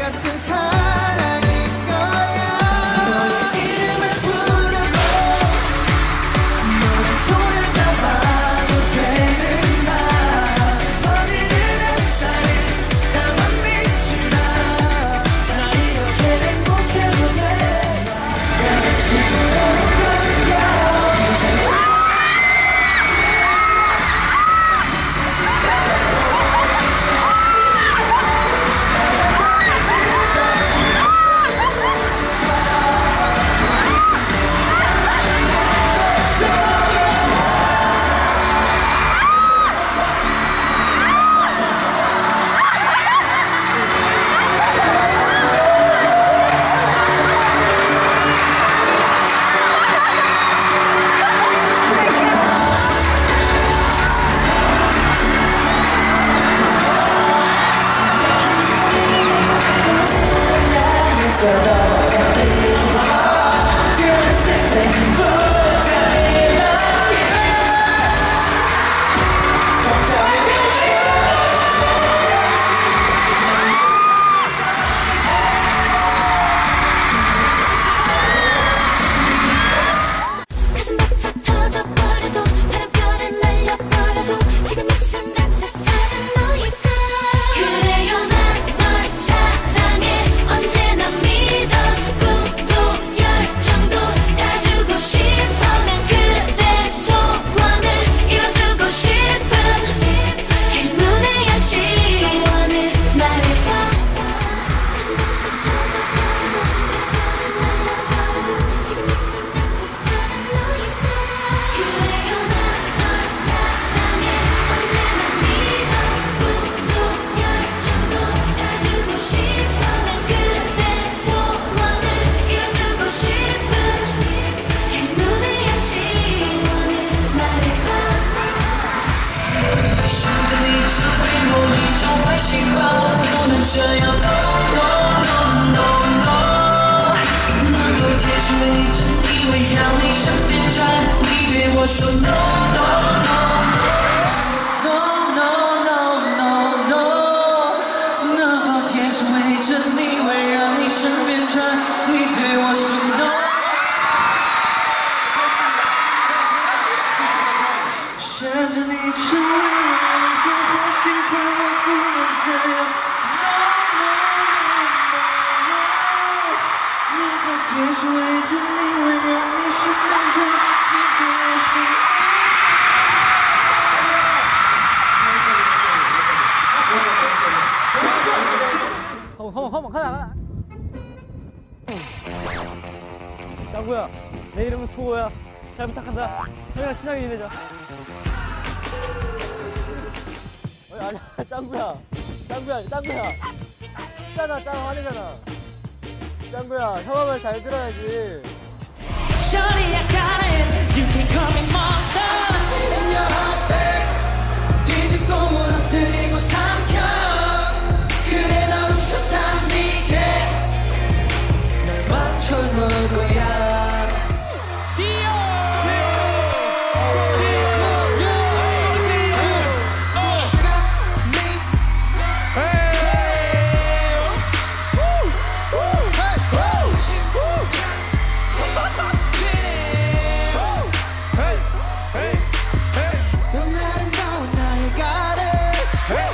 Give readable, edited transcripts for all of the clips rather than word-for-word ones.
같은 사랑인 거야. 너의 이름을 부르고 너의 손을 잡아도 되는 날 서지는 햇살에 나만 비추라. 나 이렇게 행복해 보내. 다시 돌아올 것이야. 가자. 짱구야, 내 이름은 수호야. 잘 부탁한다. 형이랑 친하게 지내자. 아니야, 짱구야. 짱구야, 화내잖아. 짱구야, 형아 말 잘 들어야지. Shorty, I got it. You can call me monster. In your heartbeat. 뒤집고 무너뜨리고 삼켜. 그래 널 훔쳤다 니게. 널 맞춰놓을 거야. Hey!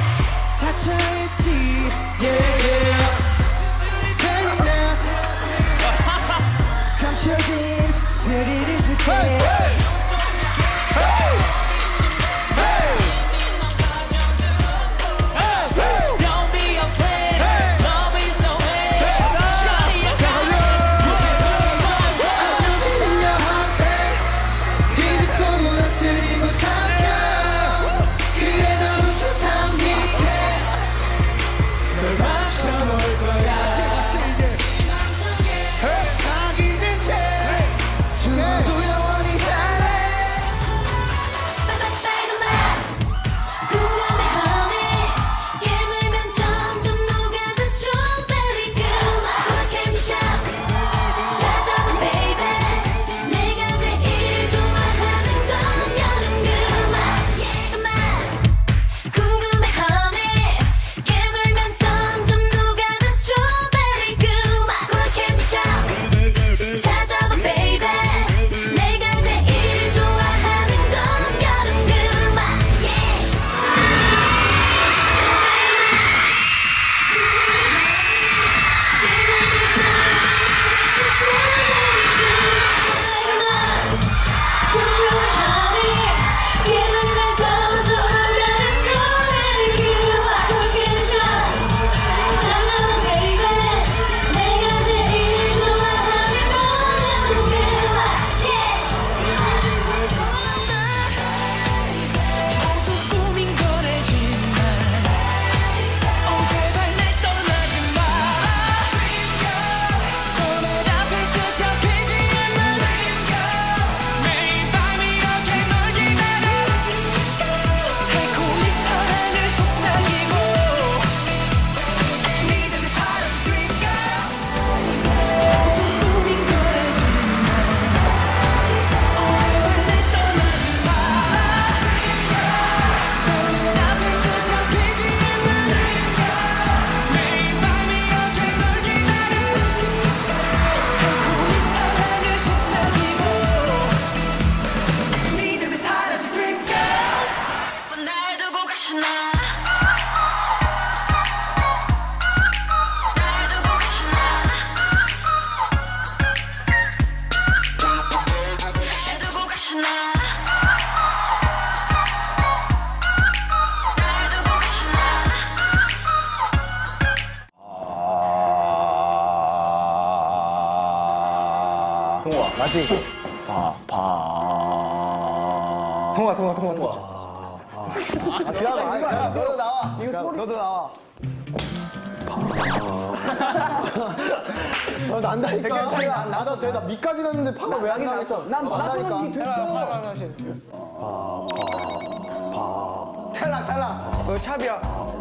동호아 맞지? 통화. 기다려봐. 너도 나와. 이거 소리. 너도 나와. 너도 안다니까. 나도 돼. 나 미까지 갔는데 파가 왜 안 나왔어? 난 나도 니 됐어. 탈락. 너 샵이야.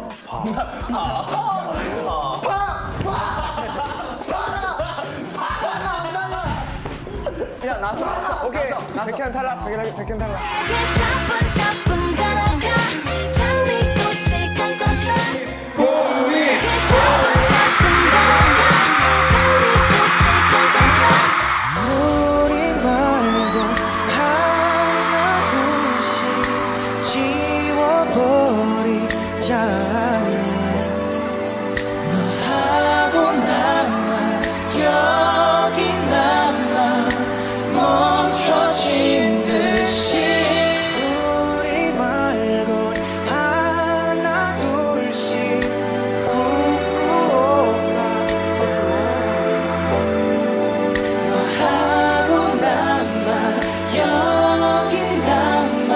야, 나왔어. 오케이. 백현 탈락. 백현 탈락. 사뿐 걸어가 장미꽃을 감고서 우리 사뿐 걸어가 장미꽃을 감고서 우리 말고 하나 둘씩 지워버리자 너하고 나만 여기 남아 멈춰진 듯이 우리 말고 하나 둘씩 후쿠오카 너하고 나만 여기 남아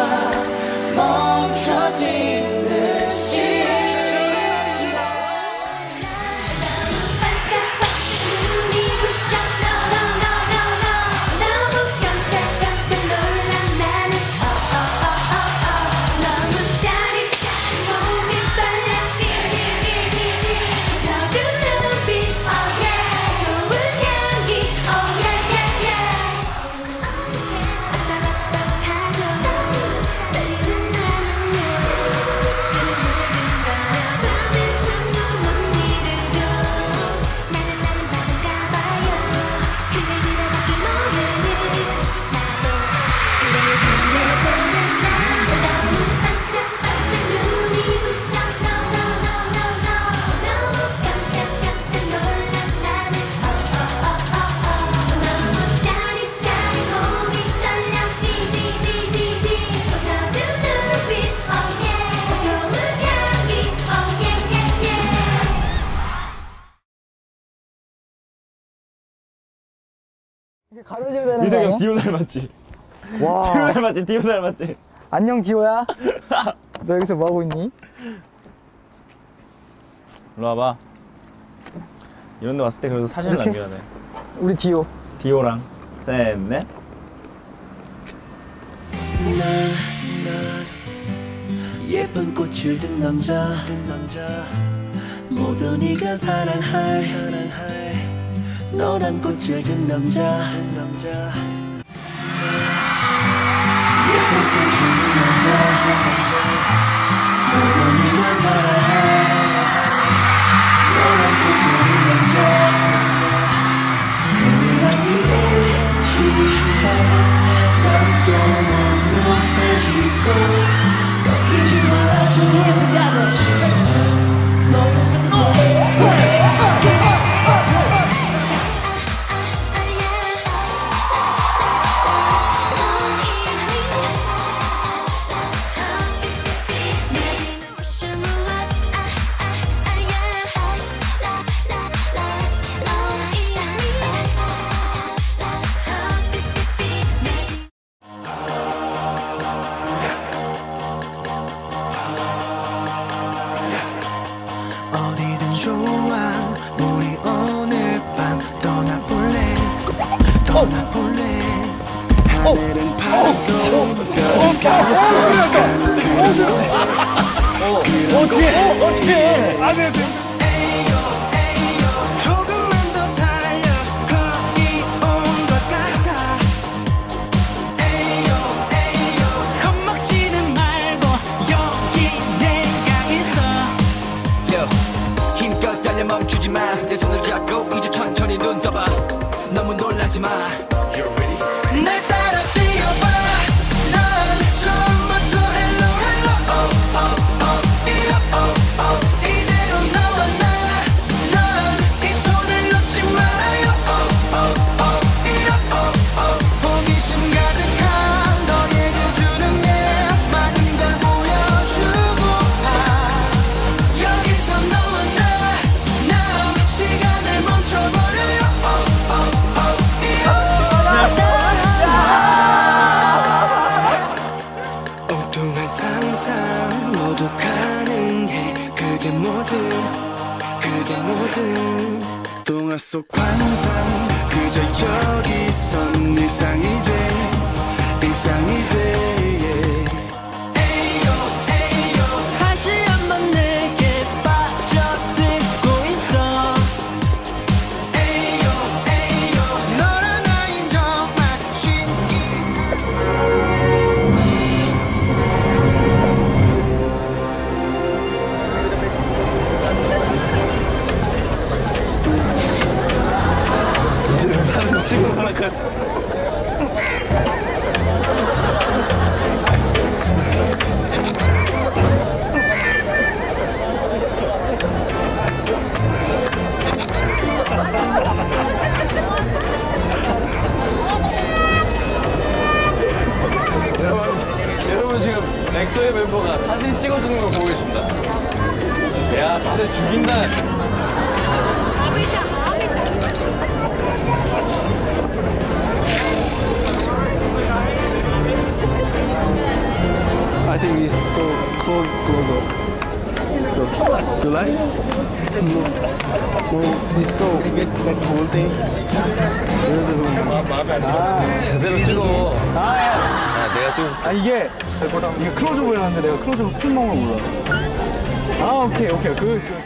멈춰진 듯이 눈이 부셔 너무 깜짝 놀란 나는 너무 짜릿한 몸이 떨려 젖은 눈빛 oh yeah 좋은 향기 oh yeah yeah yeah 아따박박하죠 떨리는 나는요 밤에 잠도 못 이루죠 나는 바본가봐요 그대 그래밖에 모르는 나도 그대를 보내보는 날 너무 반짝반짝 눈이 부셔 너무 깜짝 놀란 나는 너무 짜릿짜릿 몸이 떨려 지지지지지 젖은 눈빛 oh yeah 좋은 향기 oh yeah yeah yeah 가로지로 되는 거 이석이 아니야? 형 디오 닮았지? 와. 디오 닮았지? 안녕 디오야. 너 여기서 뭐 하고 있니? 일로 와봐. 이런 데 왔을 때 그래도 사진을 이렇게? 남겨야 돼. 우리 디오. 디오랑 셋, 넷. 예쁜 꽃을 든 남자 모든 이가 사랑할 노란 꽃을 든 남자 예쁜 꽃을 든 남자 모든 이가 사랑할 노란 꽃을 든 남자 그의 향기에 취해 난 또 몸으로 해지고 잊지 말아줘 어디든 좋아 우리 오늘 밤 떠나볼래 하늘은 파랗고 별은 까맣고 조금만 더 달려 거의 온 것 같아 겁먹지는 말고 여기 내가 있어 힘껏 달려 멈추지 마 내 손을 잡고 이제 천천히 눈 떠봐 너무 놀라지 마 날 따라 뛰어봐 넌 처음부터 hello hello oh oh oh 이대로 너와 난 이 손을 놓지 말아요 호기심 가득한 너에게 주는 내 많은 걸 보여주고 여기서 너와 나 시간을 멈춰버려요 동화 속 환상 그저 여기선 일상이 돼 일상이 돼 다시 한번 내게 빠져들고 있어 너란 아인 정말 신기해 이제는 사진 찍어 하나까지 여러분 지금 엑소의 멤버가 사진 찍어주는 걸 보고 계십니다. 야 자세 죽인다. I think it's so close up. So, you like? No, it's so get that whole thing. 제대로 찍어. 내가 찍어. 아 이게 클로즈업을 하는데 내가 클로즈업 풀 먹을 몰라. 아 오케이 그